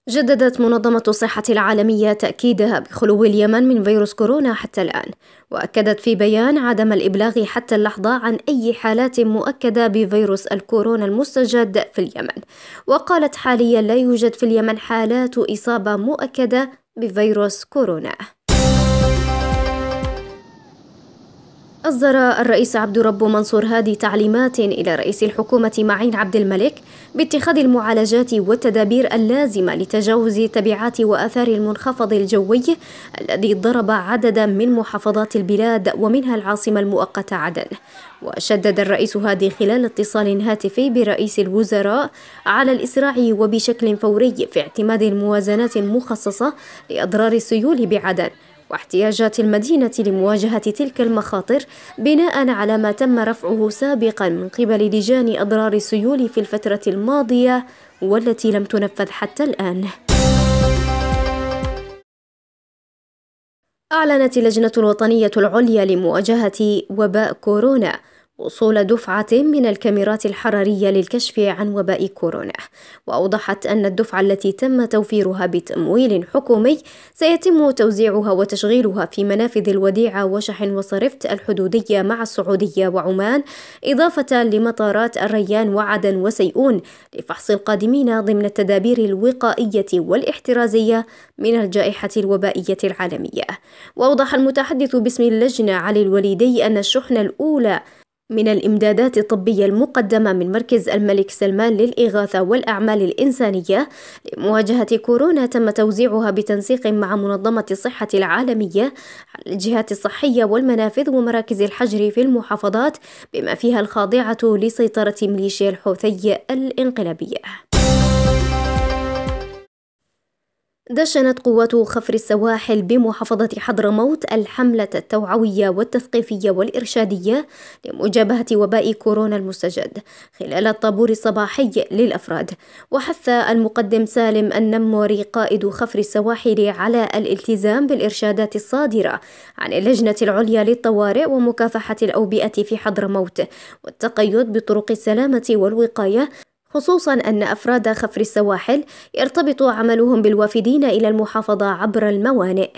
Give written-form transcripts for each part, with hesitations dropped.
جددت منظمة الصحة العالمية تأكيدها بخلو اليمن من فيروس كورونا حتى الآن، وأكدت في بيان عدم الإبلاغ حتى اللحظة عن أي حالات مؤكدة بفيروس الكورونا المستجد في اليمن، وقالت حاليا لا يوجد في اليمن حالات إصابة مؤكدة بفيروس كورونا. أصدر الرئيس عبد ربه منصور هادي تعليمات إلى رئيس الحكومة معين عبد الملك باتخاذ المعالجات والتدابير اللازمة لتجاوز تبعات وآثار المنخفض الجوي الذي ضرب عددا من محافظات البلاد ومنها العاصمة المؤقتة عدن. وشدد الرئيس هادي خلال اتصال هاتفي برئيس الوزراء على الإسراع وبشكل فوري في اعتماد الموازنات المخصصة لأضرار السيول بعدن واحتياجات المدينة لمواجهة تلك المخاطر بناء على ما تم رفعه سابقا من قبل لجان أضرار السيول في الفترة الماضية والتي لم تنفذ حتى الآن. أعلنت اللجنة الوطنية العليا لمواجهة وباء كورونا وصول دفعة من الكاميرات الحرارية للكشف عن وباء كورونا، وأوضحت أن الدفعة التي تم توفيرها بتمويل حكومي سيتم توزيعها وتشغيلها في منافذ الوديعة وشحن وصرفت الحدودية مع السعودية وعمان، إضافة لمطارات الريان وعدن وسيئون لفحص القادمين ضمن التدابير الوقائية والاحترازية من الجائحة الوبائية العالمية. وأوضح المتحدث باسم اللجنة علي الوليدي أن الشحنة الأولى من الإمدادات الطبية المقدمة من مركز الملك سلمان للإغاثة والأعمال الإنسانية لمواجهة كورونا تم توزيعها بتنسيق مع منظمة الصحة العالمية على الجهات الصحية والمنافذ ومراكز الحجر في المحافظات بما فيها الخاضعة لسيطرة ميليشيا الحوثي الانقلابية. دشنت قوات خفر السواحل بمحافظة حضرموت الحملة التوعوية والتثقيفية والإرشادية لمجابهة وباء كورونا المستجد خلال الطابور الصباحي للأفراد. وحث المقدم سالم النموري قائد خفر السواحل على الالتزام بالإرشادات الصادرة عن اللجنة العليا للطوارئ ومكافحة الأوبئة في حضرموت والتقيد بطرق السلامة والوقاية، خصوصاً أن أفراد خفر السواحل يرتبط عملهم بالوافدين إلى المحافظة عبر الموانئ.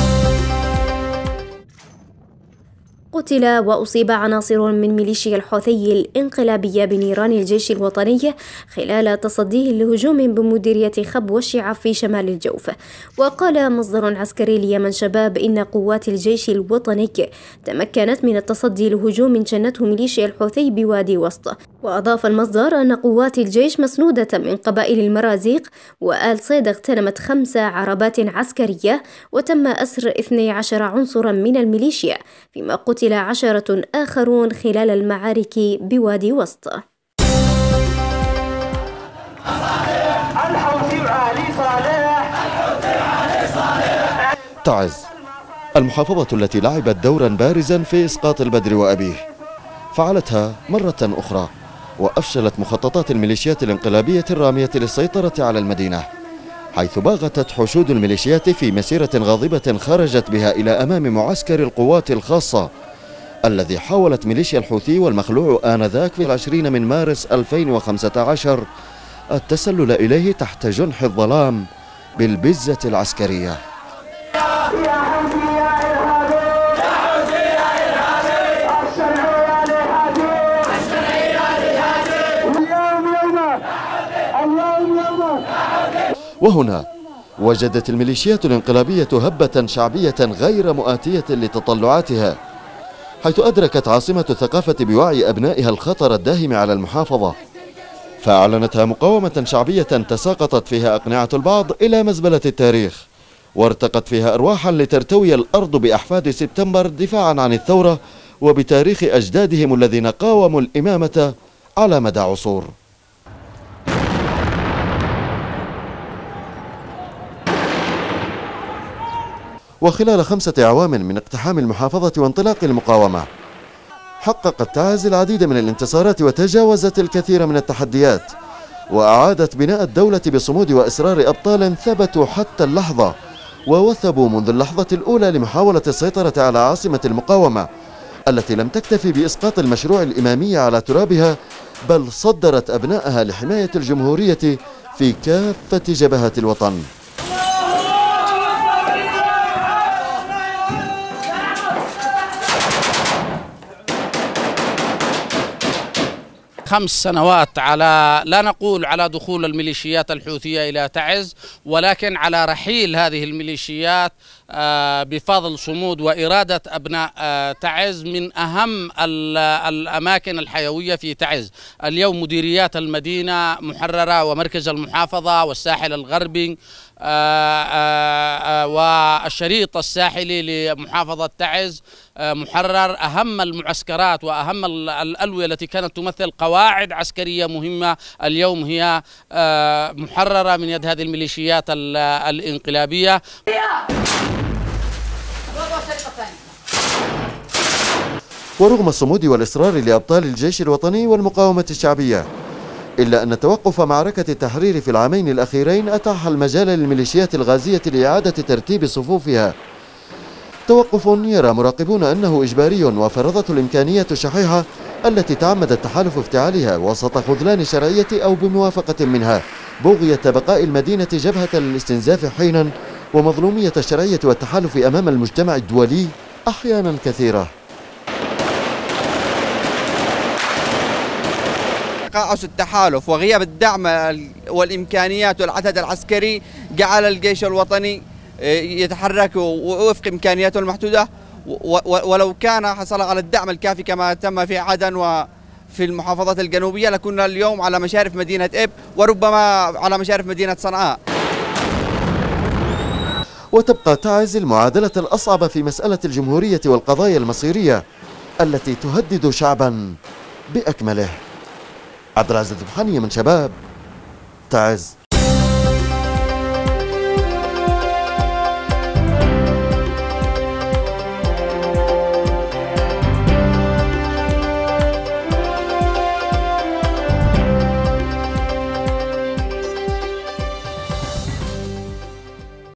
قتل وأصيب عناصر من ميليشيا الحوثي الانقلابية بنيران الجيش الوطني خلال تصديه لهجوم بمديرية خب والشعف في شمال الجوف. وقال مصدر عسكري ليمن شباب إن قوات الجيش الوطني تمكنت من التصدي لهجوم شنته ميليشيا الحوثي بوادي وسط. وأضاف المصدر أن قوات الجيش مسنودة من قبائل المرازيق وآل صيد اغتنمت 5 عربات عسكرية وتم أسر 12 عنصرا من الميليشيا، فيما قتل 10 آخرون خلال المعارك بوادي وسط. تعز المحافظة التي لعبت دورا بارزا في إسقاط البدر وأبيه فعلتها مرة أخرى وأفشلت مخططات الميليشيات الانقلابية الرامية للسيطرة على المدينة، حيث باغتت حشود الميليشيات في مسيرة غاضبة خرجت بها إلى أمام معسكر القوات الخاصة الذي حاولت ميليشيا الحوثي والمخلوع آنذاك في 20 من مارس 2015 التسلل إليه تحت جنح الظلام بالبزة العسكرية. وهنا وجدت الميليشيات الانقلابية هبة شعبية غير مؤاتية لتطلعاتها، حيث أدركت عاصمة الثقافة بوعي أبنائها الخطر الداهم على المحافظة، فأعلنتها مقاومة شعبية تساقطت فيها أقنعة البعض إلى مزبلة التاريخ، وارتقت فيها أرواحا لترتوي الأرض بأحفاد سبتمبر دفاعا عن الثورة وبتاريخ أجدادهم الذين قاوموا الإمامة على مدى عصور. وخلال 5 أعوام من اقتحام المحافظة وانطلاق المقاومة حققت تعز العديد من الانتصارات وتجاوزت الكثير من التحديات، وأعادت بناء الدولة بصمود وإصرار أبطال ثبتوا حتى اللحظة ووثبوا منذ اللحظة الأولى لمحاولة السيطرة على عاصمة المقاومة التي لم تكتفي بإسقاط المشروع الإمامي على ترابها، بل صدرت أبنائها لحماية الجمهورية في كافة جبهات الوطن. خمس سنوات على لا نقول على دخول الميليشيات الحوثية إلى تعز، ولكن على رحيل هذه الميليشيات بفضل صمود وإرادة أبناء تعز من أهم الأماكن الحيوية في تعز. اليوم مديريات المدينة محررة ومركز المحافظة والساحل الغربي والشريط الساحلي لمحافظة تعز محرر. أهم المعسكرات وأهم الألوية التي كانت تمثل قواعد عسكرية مهمة اليوم هي محررة من يد هذه الميليشيات الانقلابية. ورغم الصمود والإصرار لأبطال الجيش الوطني والمقاومة الشعبية، إلا أن توقف معركة التحرير في العامين الأخيرين أتاح المجال للميليشيات الغازية لإعادة ترتيب صفوفها. توقف يرى مراقبون أنه إجباري، وفرضته الإمكانيات الشحيحة التي تعمد التحالف افتعالها وسط خذلان شرعية أو بموافقة منها، بغية بقاء المدينة جبهة للاستنزاف حينا، ومظلومية الشرعية والتحالف أمام المجتمع الدولي أحيانا كثيرة. تقاعس التحالف وغياب الدعم والإمكانيات والعدد العسكري جعل الجيش الوطني يتحرك وفق إمكانياته المحدودة، ولو كان حصل على الدعم الكافي كما تم في عدن وفي المحافظات الجنوبية لكنا اليوم على مشارف مدينة إب وربما على مشارف مدينة صنعاء. وتبقى تعز المعادلة الأصعب في مسألة الجمهورية والقضايا المصيرية التي تهدد شعبا بأكمله. عبد العزيز الدبحاني من شباب تعز.